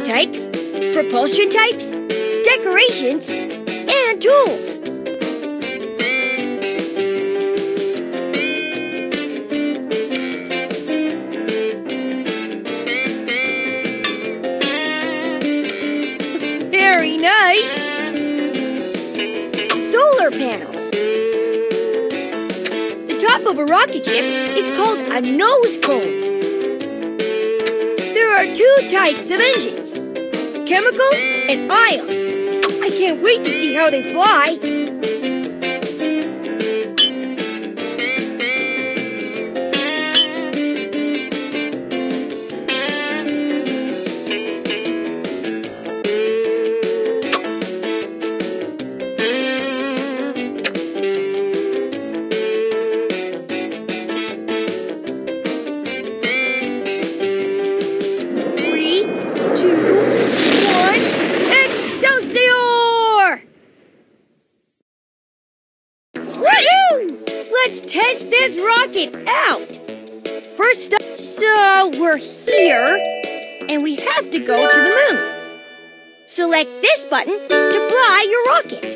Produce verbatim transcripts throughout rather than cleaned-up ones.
types, propulsion types, decorations, and tools. Very nice! Solar panels. The top of a rocket ship is called a nose cone. There are two types of engines, chemical and ion. I can't wait to see how they fly. Let's test this rocket out! First up, so we're here, and we have to go to the moon. Select this button to fly your rocket.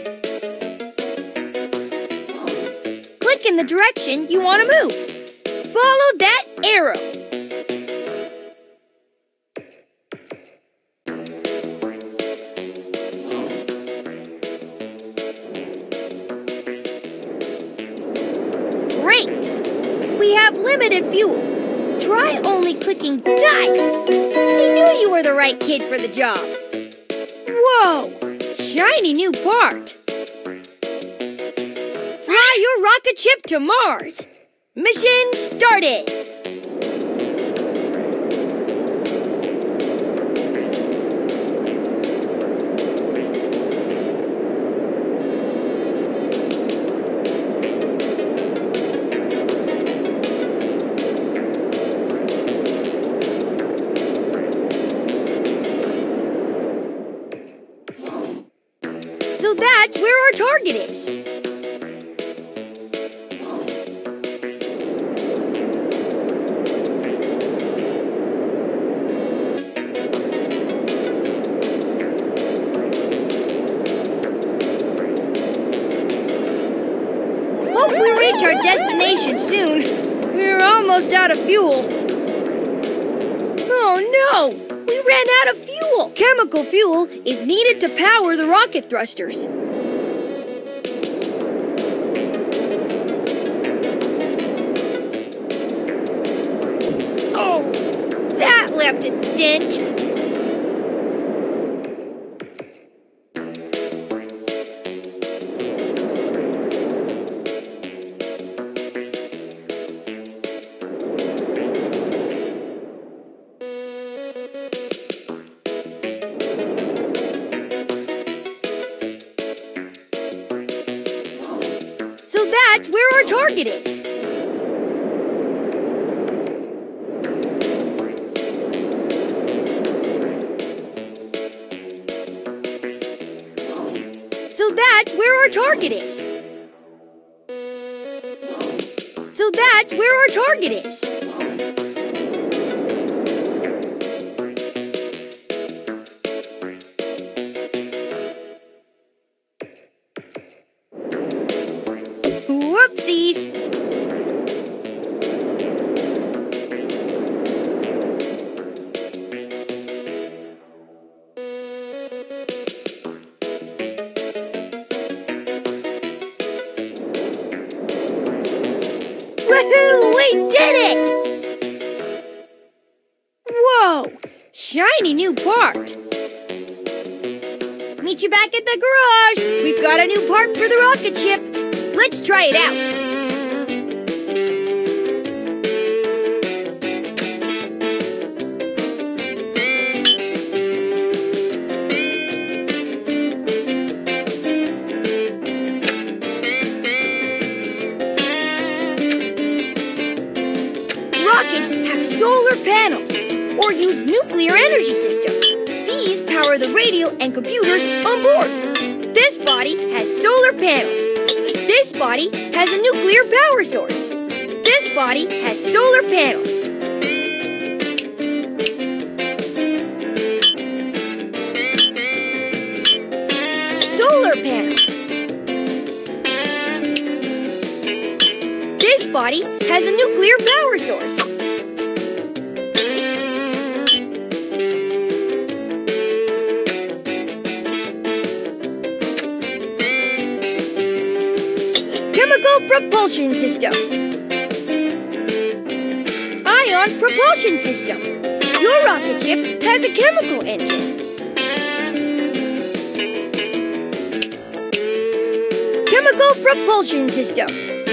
Click in the direction you want to move. Follow that arrow. Great! We have limited fuel. Try only clicking nice. I knew you were the right kid for the job. Whoa! Shiny new part. Fly your rocket ship to Mars. Mission started. So that's where our target is. Hope we reach our destination soon. We're almost out of fuel. Oh no! We ran out of fuel! Chemical fuel is needed to power the rocket thrusters. Oh, that left a dent. So that's where our target is. So that's where our target is. So that's where our target is. Whoopsies! Woohoo! We did it! Whoa! Shiny new part! Meet you back at the garage! We've got a new part for the rocket ship! Let's try it out! Rockets have solar panels, or use nuclear energy systems. These power the radio and computers on board. This body has solar panels. This body has a nuclear power source. This body has solar panels. has a nuclear power source. Chemical propulsion system. Ion propulsion system. Your rocket ship has a chemical engine. Chemical propulsion system.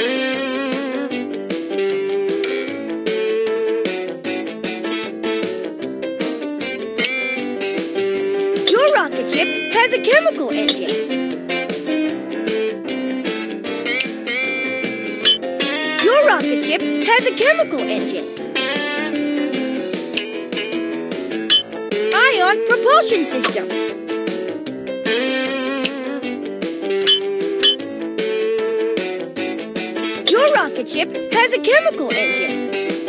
Your rocket ship has a chemical engine. Your rocket ship has a chemical engine. Ion propulsion system. Your rocket ship has a chemical engine.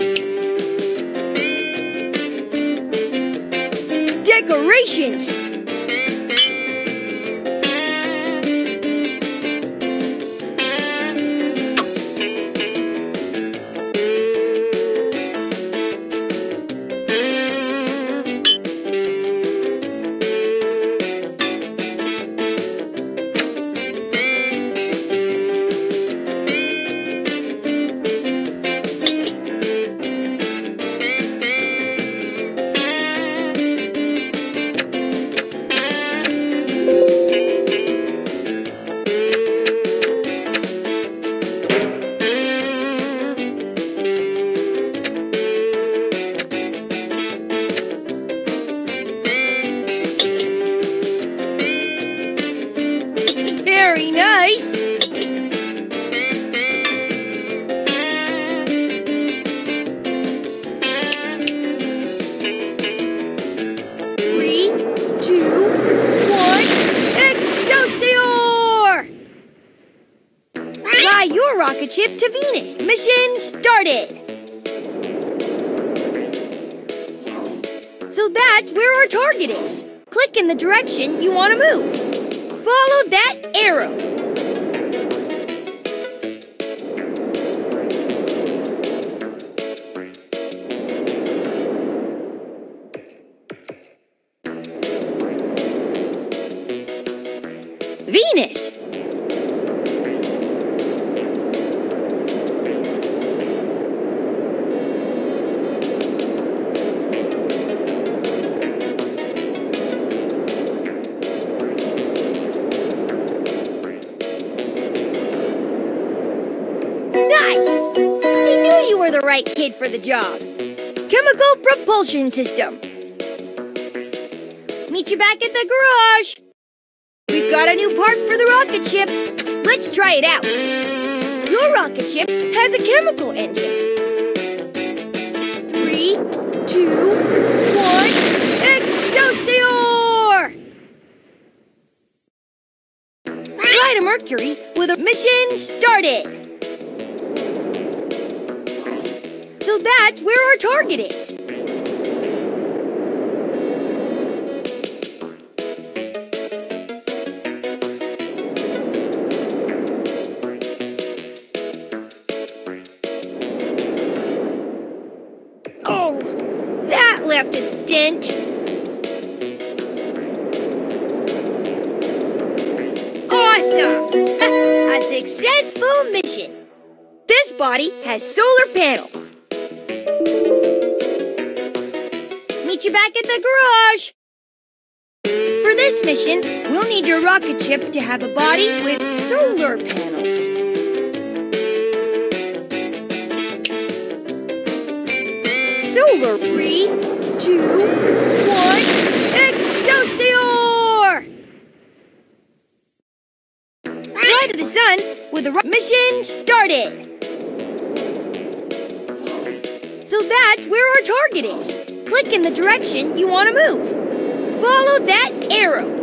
Decorations. Very nice! Three, two, one, Excelsior! Fly your rocket ship to Venus. Mission started! So that's where our target is. Click in the direction you want to move. Follow that arrow. Venus. Nice! I knew you were the right kid for the job. Chemical propulsion system. Meet you back at the garage. We've got a new part for the rocket ship. Let's try it out. Your rocket ship has a chemical engine. Three, two, one, Excelsior! Fly to Mercury with a mission started. So that's where our target is. Oh, that left a dent. Awesome! A successful mission. This body has solar panels. Meet you back at the garage. For this mission, we'll need your rocket ship to have a body with solar panels. Solar. Three, two, one, Excelsior! Fly to the sun with a ro- mission started. So that's where our target is. Click in the direction you want to move. Follow that arrow.